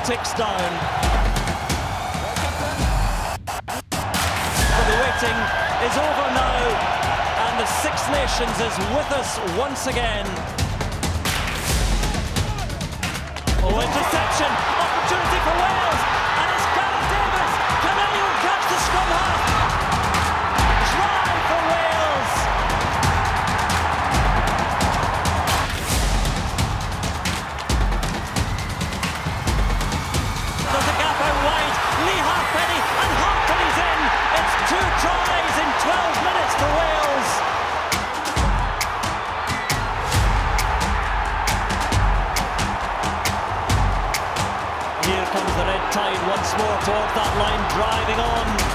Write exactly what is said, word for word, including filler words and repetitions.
ticks down. But the waiting is over now, and the Six Nations is with us once again. Oh, interception, opportunity for Wales, and it's Gareth Davies. Can anyone catch the scrum half? Try for Wales. There's a gap out wide. Lee Halfpenny and Halfpenny's in. It's two tries in twelve minutes for Wales. Here comes the red tide once more towards that line, driving on.